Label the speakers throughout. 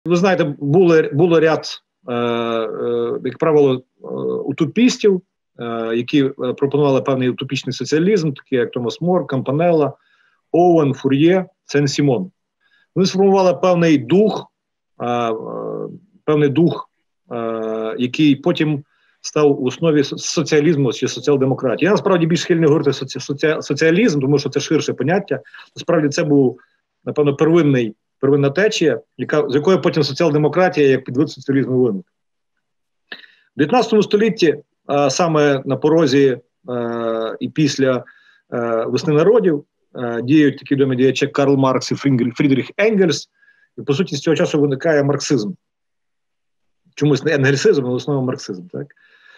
Speaker 1: Ви знаєте, було ряд, як правило, утопістів, які пропонували певний утопічний соціалізм, такі як Томас Мор, Кампанелла, Оуен, Фур'є, Сен-Сімон. Вони сформували певний дух, який потім став у основі соціалізму чи соціал-демократії. Я насправді більш схильний говорити соціалізм, тому що це ширше поняття. Насправді це був, напевно, первинна течія, з якої потім соціал-демократія як підвид соціалізму виник. В 19 столітті, саме на порозі і після весни народів, діють такі відомі діячі Карл Маркс і Фрідріх Енгельс, і, по суті, з цього часу виникає марксизм. Чомусь не енгельсизм, а в основному марксизм. Так?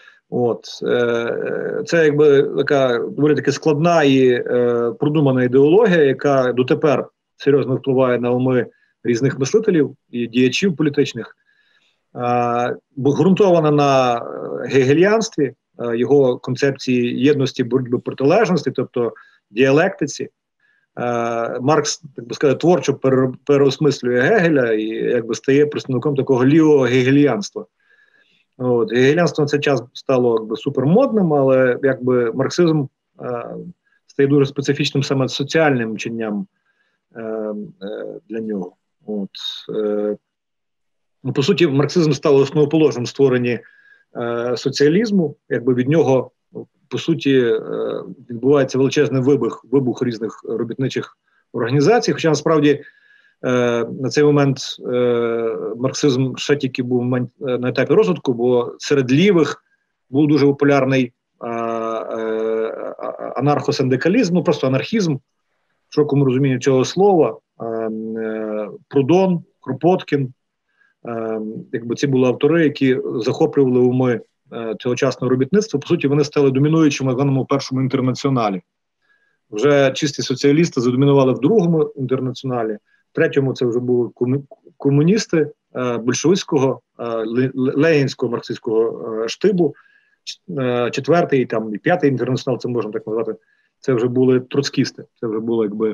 Speaker 1: Це якби така доволі таки складна і продумана ідеологія, яка дотепер серйозно впливає на уми різних мислителів і діячів політичних, ґрунтована на гегельянстві, його концепції єдності, боротьби протилежності, тобто діалектиці. Маркс, так би сказати, творчо переосмислює Гегеля і якби стає представником такого лівого гегельянства. Гегельянство на цей час стало якби супермодним, але якби марксизм стає дуже специфічним саме соціальним вченням для нього. По суті, марксизм став основоположним в створенні соціалізму, якби від нього, по суті, відбувається величезний вибух різних робітничих організацій, хоча насправді на цей момент марксизм ще тільки був на етапі розвитку, бо серед лівих був дуже популярний анархосиндикалізм, ну просто анархізм, в широкому розумінні цього слова, Прудон, Кропоткін, якби ці були автори, які захоплювали уми цьогочасного робітництва. По суті, вони стали домінуючими в даному першому інтернаціоналі. Вже чисті соціалісти задомінували в другому інтернаціоналі, в третьому це вже були комуністи большевицького, ленінського, марксистського штибу, четвертий там, і п'ятий інтернаціонал, це можна так назвати, це вже були троцкісти, це вже були якби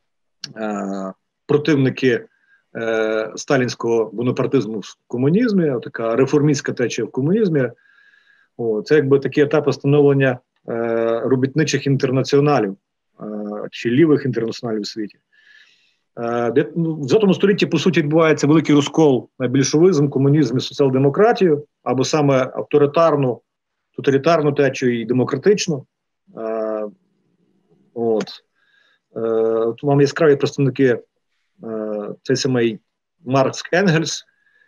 Speaker 1: противники сталінського бонапартизму в комунізмі, така реформістська течія в комунізмі. Це якби такі етапи становлення робітничих інтернаціоналів, чи лівих інтернаціоналів у світі. В 20 столітті, по суті, відбувається великий розкол на більшовизм, комунізм і соціал-демократію, або саме авторитарну, тоталітарну течію і демократичну. Тут вам яскраві представники цей самий Маркс Енгельс,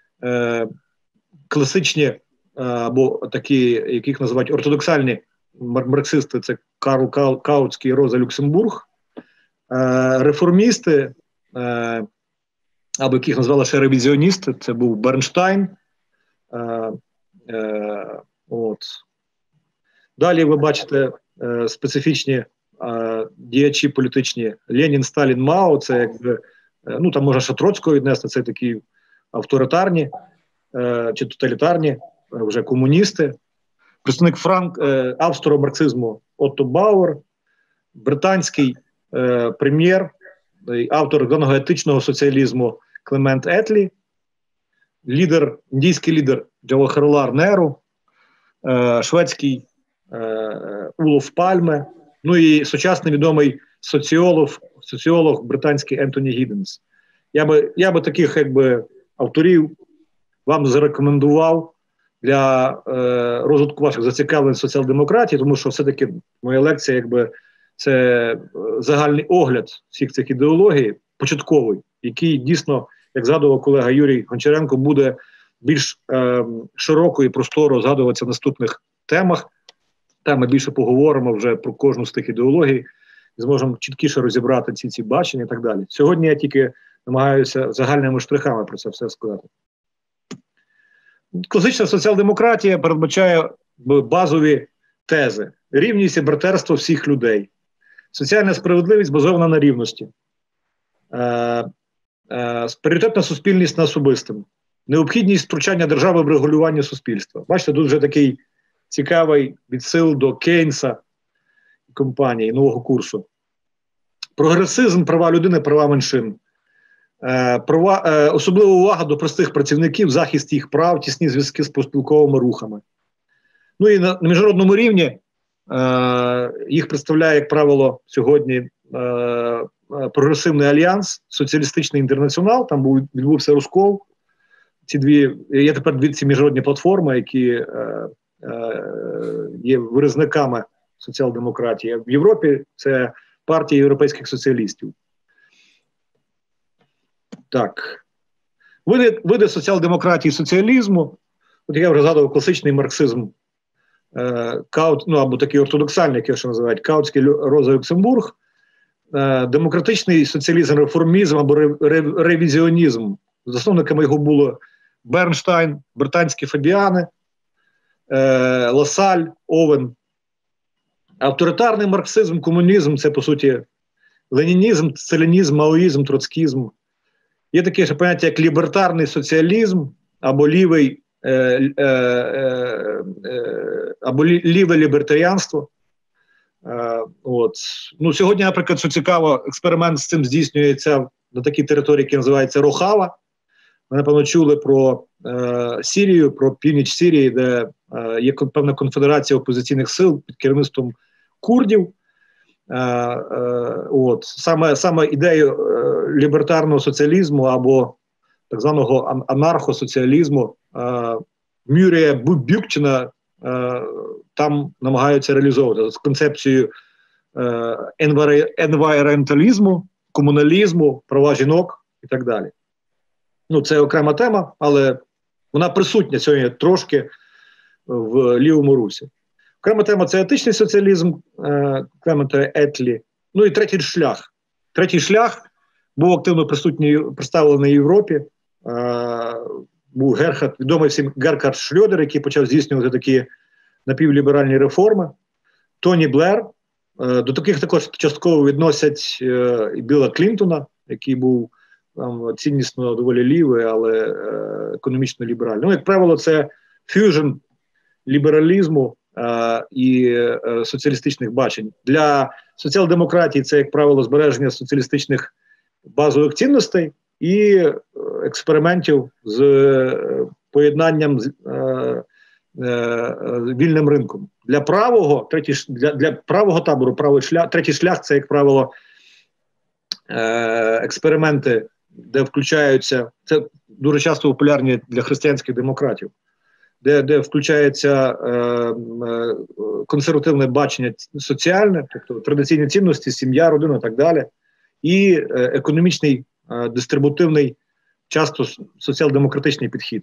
Speaker 1: класичні, або такі, яких називають ортодоксальні марксисти, це Карл Каутський і Роза Люксембург, реформісти, або яких назвали ще ревізіоністи, це був Бернштайн. Далі ви бачите специфічні діячі політичні Ленін, Сталін, Мао, це якби, ну там можна ще Троцького віднести, це такі авторитарні чи тоталітарні вже комуністи. Представник австро-марксизму Отто Бауер, британський прем'єр, автор даного етичного соціалізму Клемент Етлі, індійський лідер Джавахарлал Неру, шведський Улоф Пальме, ну і сучасний відомий соціолог британський Ентоні Гідденс. Я би таких якби авторів вам зарекомендував для розвитку ваших зацікавлень соціал-демократії, тому що все-таки моя лекція якби це загальний огляд всіх цих ідеологій, початковий, який дійсно, як згадував колега Юрій Гончаренко, буде більш широко і просторо згадуватися в наступних темах. Там ми більше поговоримо вже про кожну з тих ідеологій, зможемо чіткіше розібрати ці бачення і так далі. Сьогодні я тільки намагаюся загальними штрихами про це все сказати. Класична соціал-демократія передбачає базові тези. Рівність і братерство всіх людей. Соціальна справедливість базована на рівності. Пріоритетна суспільність на особистим. Необхідність втручання держави в регулювання суспільства. Бачите, тут вже такий цікавий відсил до Кейнса компанії, нового курсу. Прогресизм, права людини, права меншин. особлива увага до простих працівників, захист їх прав, тісні зв'язки з профспілковими рухами. Ну і на міжнародному рівні їх представляє, як правило, сьогодні Прогресивний альянс, Соціалістичний інтернаціонал, там відбувся розкол. Є тепер ці міжнародні платформи, які є виразниками соціал-демократії. В Європі це партія європейських соціалістів. Так. Види соціал-демократії і соціалізму, от я вже згадував класичний марксизм, або такий ортодоксальний, як його ще називають, Каутський, Роза Люксембург, демократичний соціалізм, реформізм або ревізіонізм. Засновниками його було Бернштайн, британські Фабіани, Ласаль, Овен. Авторитарний марксизм, комунізм – це, по суті, ленінізм, сталінізм, маоїзм, троцкізм. Є таке ж поняття, як лібертарний соціалізм або ліве лібертаріанство. Ну, сьогодні, наприклад, що цікаво, експеримент з цим здійснюється на такій території, яка називається Рохава. Ми, напевно, чули про Сірію, про північ Сірії, де є певна конфедерація опозиційних сил під керівництвом курдів. Саме ідею лібертарного соціалізму або так званого анархосоціалізму Мюррея Бюкчена там намагаються реалізовувати з концепцією енвайронталізму, комуналізму, права жінок і так далі. Ну, це окрема тема, але вона присутня сьогодні трошки в лівому русі. Окрема тема – це етичний соціалізм, Клемента Етлі. Ну і третій шлях. Третій шлях був активно представлений в Європі. Був відомий всім Герхард Шрёдер, який почав здійснювати такі напівліберальні реформи. Тоні Блер. До таких також частково відносять і Білла Клінтона, який був ціннісно доволі лівий, але економічно ліберальний. Ну, як правило, це фьюжн лібералізму і соціалістичних бачень. Для соціал-демократії це, як правило, збереження соціалістичних базових цінностей і експериментів з поєднанням з вільним ринком. Для правого табору, третій шлях – це, як правило, експерименти, де включаються, це дуже часто популярні для християнських демократів, де включається консервативне бачення соціальне, тобто традиційні цінності, сім'я, родина і так далі, і економічний, дистрибутивний, часто соціал-демократичний підхід.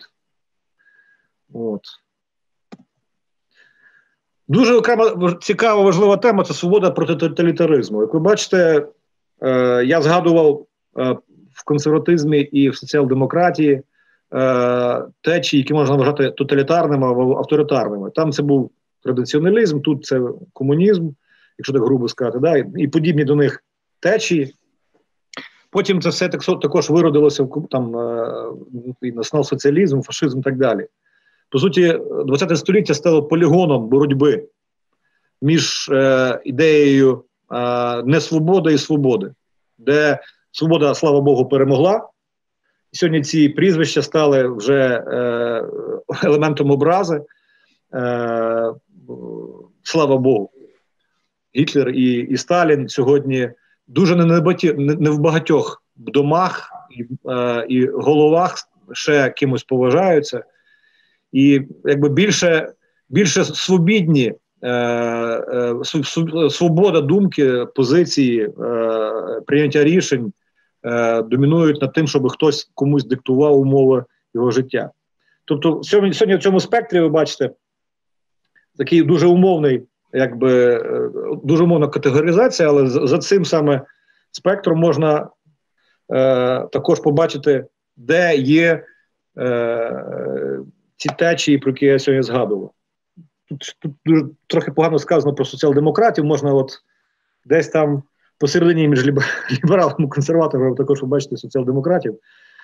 Speaker 1: Дуже окрема цікава, важлива тема – це свобода проти тоталітаризму. Як ви бачите, я згадував в консерватизмі і в соціал-демократії течії, які можна вважати тоталітарними або авторитарними. Там це був традиціоналізм, тут це комунізм, якщо так грубо сказати, да? І подібні до них течії. Потім це все також виродилося в націонал-соціалізм, фашизм і так далі. По суті, ХХ століття стало полігоном боротьби між ідеєю несвободи і свободи, де свобода, слава Богу, перемогла. І сьогодні ці прізвища стали вже елементом образи. Слава Богу. Гітлер і Сталін сьогодні дуже не в багатьох домах і головах ще кимось поважаються. І якби більше свобідні, свобода думки, позиції, прийняття рішень домінують над тим, щоб хтось комусь диктував умови його життя. Тобто сьогодні в цьому спектрі ви бачите такий дуже умовний, дуже умовна категоризація, але за цим саме спектром можна також побачити, де є ці течії, про які я сьогодні згадував. Тут дуже трохи погано сказано про соціал-демократів, можна десь там посередині між лібералами і консерваторами також побачити соціал-демократів.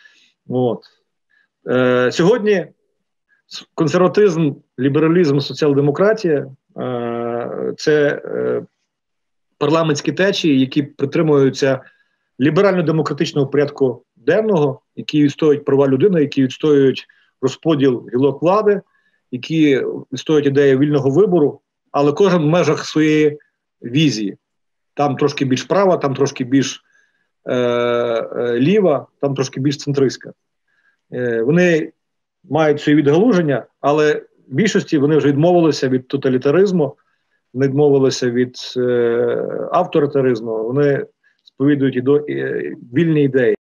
Speaker 1: Сьогодні консерватизм, лібералізм, соціал-демократія це парламентські течії, які притримуються ліберально-демократичного порядку денного, які відстоюють права людини, які відстоюють розподіл гілок влади, які відстоюють ідею вільного вибору, але кожен в межах своєї візії. Там трошки більш права, там трошки більш ліва, там трошки більш центристська. Вони мають свої відгалуження, але в більшості вони вже відмовилися від тоталітаризму, вони відмовилися від авторитаризму, вони сповідують вільні ідеї.